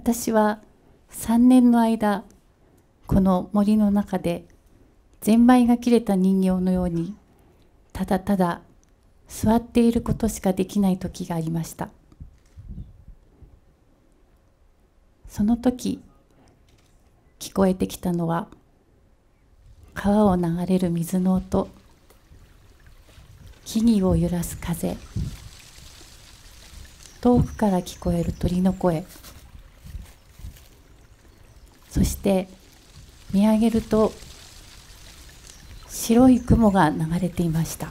私は3年の間この森の中でゼンマイが切れた人形のようにただただ座っていることしかできない時がありました。その時聞こえてきたのは川を流れる水の音、木々を揺らす風、遠くから聞こえる鳥の声、そして見上げると白い雲が流れていました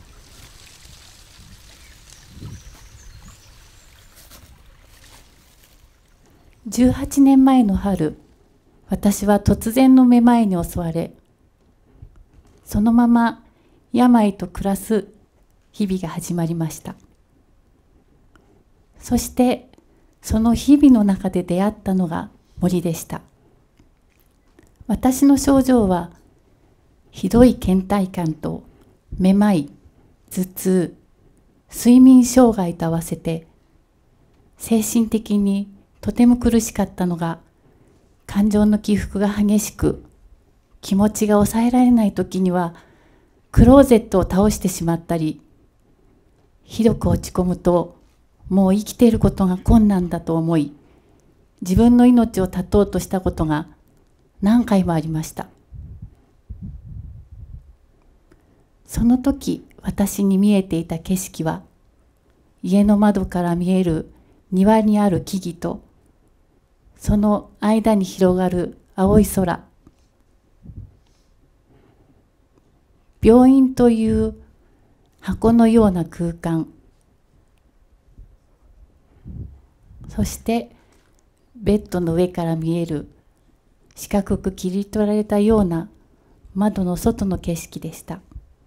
。18年前の春、私は突然のめまいに襲われ、そのまま病と暮らす日々が始まりました。そしてその日々の中で出会ったのが森でした。私の症状はひどい倦怠感とめまい、頭痛、睡眠障害と合わせて精神的にとても苦しかったのが、感情の起伏が激しく、気持ちが抑えられない時にはクローゼットを倒してしまったり、ひどく落ち込むともう生きていることが困難だと思い、自分の命を絶とうとしたことが何回もありました。その時私に見えていた景色は、家の窓から見える庭にある木々と、その間に広がる青い空、病院という箱のような空間、そしてベッドの上から見える四角く切り取られたような窓の外の景色でした。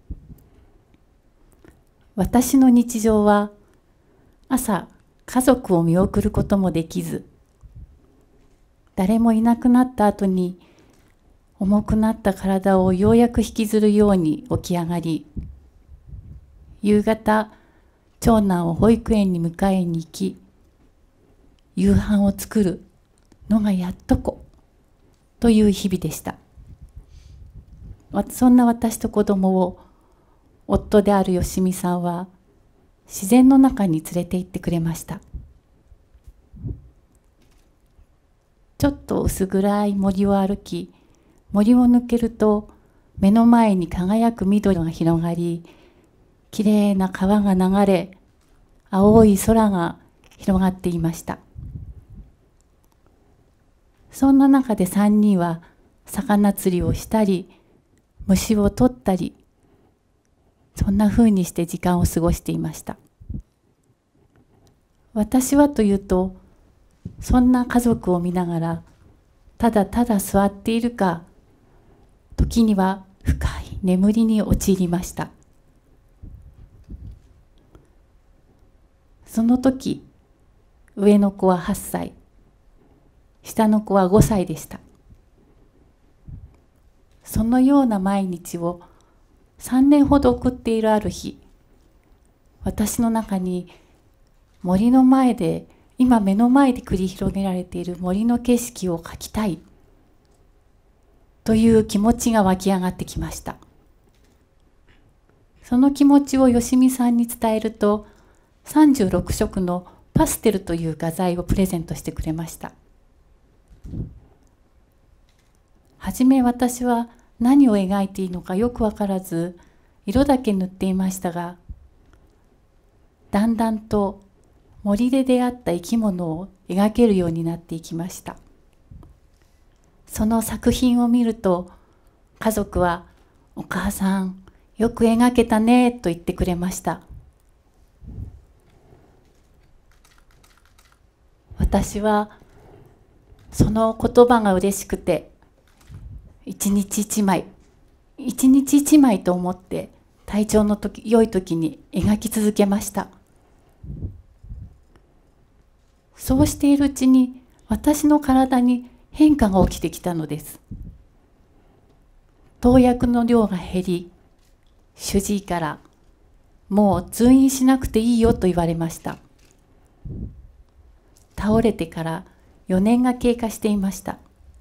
私の日常は朝家族を見送ることもできず、誰もいなくなった後に重くなった体をようやく引きずるように起き上がり、夕方長男を保育園に迎えに行き、夕飯を作るのがやっとこという日々でした。そんな私と子供を夫であるよしみさんは自然の中に連れて行ってくれました。ちょっと薄暗い森を歩き、森を抜けると目の前に輝く緑が広がり、きれいな川が流れ、青い空が広がっていました。そんな中で3人は魚釣りをしたり、虫を取ったり、そんなふうにして時間を過ごしていました。私はというと、そんな家族を見ながらただただ座っているか、時には深い眠りに陥りました。その時、上の子は8歳、下の子は5歳でした。そのような毎日を3年ほど送っているある日、私の中に森の前で、今目の前で繰り広げられている森の景色を描きたいという気持ちが湧き上がってきました。その気持ちをよしみさんに伝えると、36色のパステルという画材をプレゼントしてくれました。はじめ私は何を描いていいのかよく分からず、色だけ塗っていましたが、だんだんと森で出会った生き物を描けるようになっていきました。その作品を見ると、家族は「お母さん、よく描けたね」と言ってくれました。私はその言葉が嬉しくて、一日一枚と思って体調の良い時に描き続けました。そうしているうちに私の体に変化が起きてきたのです。投薬の量が減り、主治医からもう通院しなくていいよと言われました。倒れてから 4年が経過していました。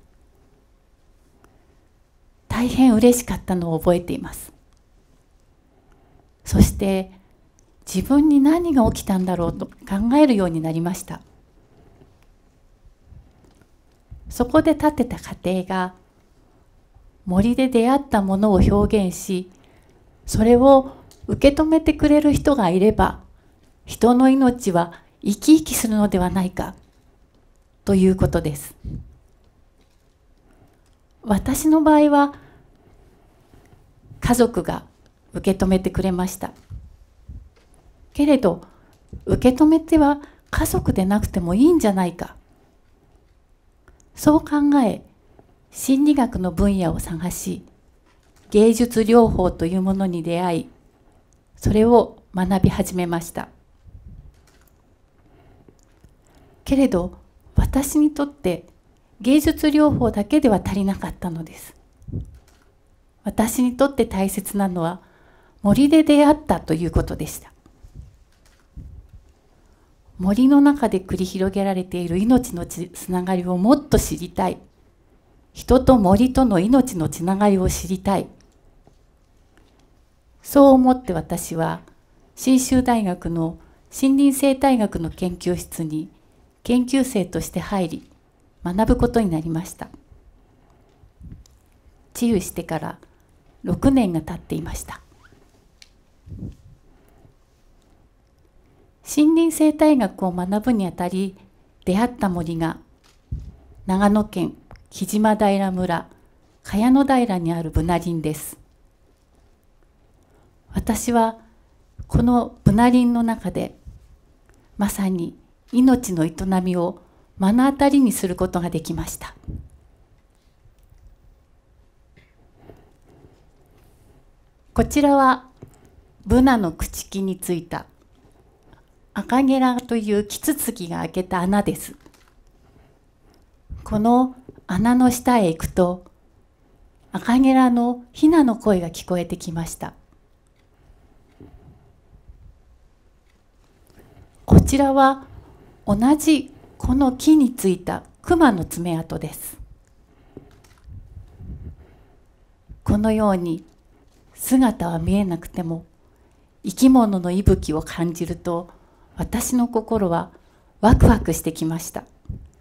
大変嬉しかったのを覚えています。そして自分に何が起きたんだろうと考えるようになりました。そこで建てた家庭が森で出会ったものを表現し、それを受け止めてくれる人がいれば、人の命は生き生きするのではないかということです。私の場合は家族が受け止めてくれました。けれど受け止めては家族でなくてもいいんじゃないか、そう考え心理学の分野を探し、芸術療法というものに出会い、それを学び始めました。けれど私にとって芸術療法だけでは足りなかったのです。私にとって大切なのは森で出会ったということでした。森の中で繰り広げられている命のつながりをもっと知りたい。人と森との命のつながりを知りたい。そう思って私は信州大学の森林生態学の研究室に研究生として入り、学ぶことになりました。治癒してから6年が経っていました。森林生態学を学ぶにあたり出会った森が長野県木島平村茅野平にあるブナ林です。私はこのブナ林の中でまさに命の営みを目の当たりにすることができました。こちらはブナの朽ち木についたアカゲラというキツツキが開けた穴です。この穴の下へ行くとアカゲラのヒナの声が聞こえてきました。こちらは同じこの木についたクマの爪痕です。このように姿は見えなくても生き物の息吹を感じると私の心はワクワクしてきました。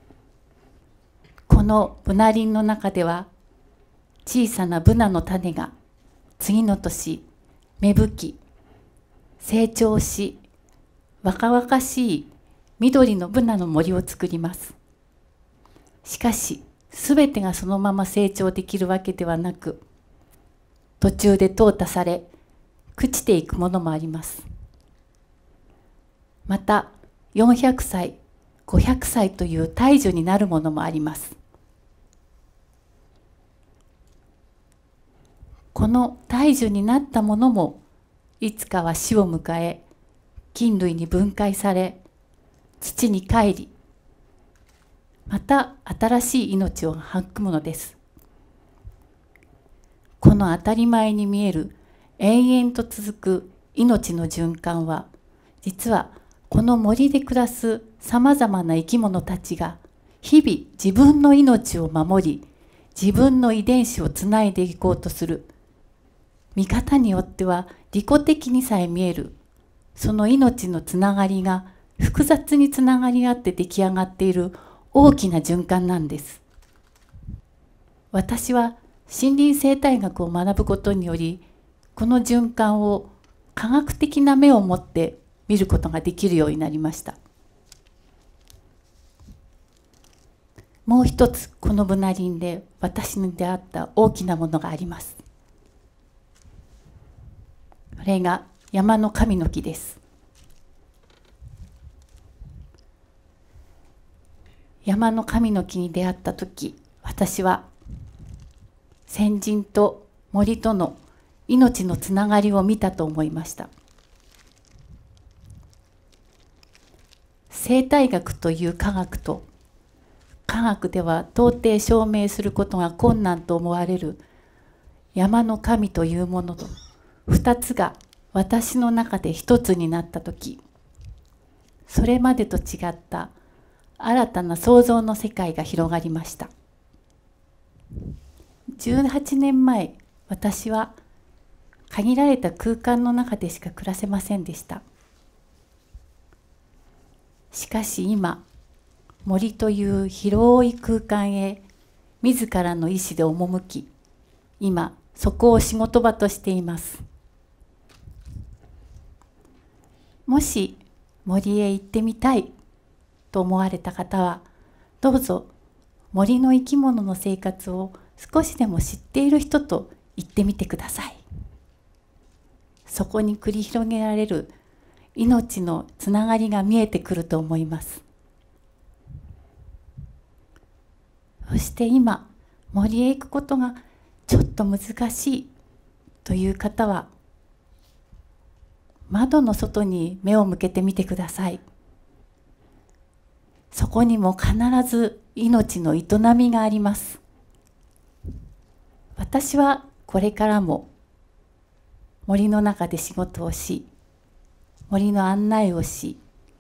このブナ林の中では小さなブナの種が次の年芽吹き成長し若々しい緑のブナの森を作ります。しかしすべてがそのまま成長できるわけではなく、途中で淘汰され朽ちていくものもあります。また400歳500歳という大樹になるものもあります。この大樹になったものもいつかは死を迎え菌類に分解され土に帰り、また新しい命を育むのです。この当たり前に見える延々と続く命の循環は、実はこの森で暮らすさまざまな生き物たちが日々自分の命を守り、自分の遺伝子をつないでいこうとする、見方によっては利己的にさえ見える、その命のつながりが複雑につながり合って出来上がっている大きな循環なんです。私は森林生態学を学ぶことにより、この循環を科学的な目を持って見ることができるようになりました。もう一つこのブナ林で私に出会った大きなものがあります。それが山の神の木です。山の神の木に出会った時、私は先人と森との命のつながりを見たと思いました。生態学という科学と、科学では到底証明することが困難と思われる山の神というものと2つが私の中で一つになった時、それまでと違った新たな創造の世界が広がりました。18年前、私は限られた空間の中でしか暮らせませんでした。しかし今、森という広い空間へ自らの意志で赴き、今そこを仕事場としています。もし森へ行ってみたいと思われた方は、どうぞ森の生き物の生活を少しでも知っている人と行ってみてください。そこに繰り広げられる命のつながりが見えてくると思います。そして今、森へ行くことがちょっと難しいという方は、窓の外に目を向けてみてください。そこにも必ず命の営みがあります。私はこれからも森の中で仕事をし、森の案内をし、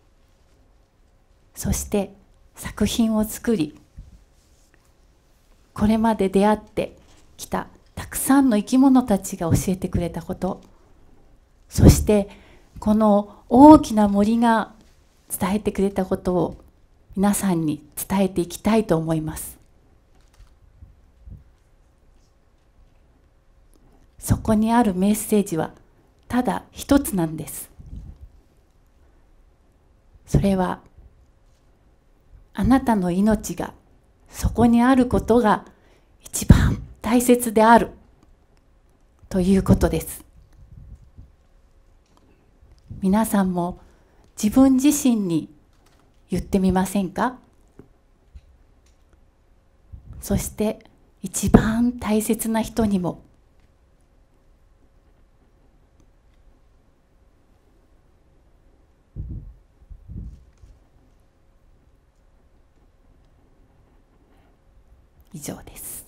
そして作品を作り、これまで出会ってきたたくさんの生き物たちが教えてくれたこと、そしてこの大きな森が伝えてくれたことを皆さんに伝えていきたいと思います。そこにあるメッセージはただ一つなんです。それは、あなたの命がそこにあることが一番大切であるということです。皆さんも自分自身に言ってみませんか？そして一番大切な人にも。以上です。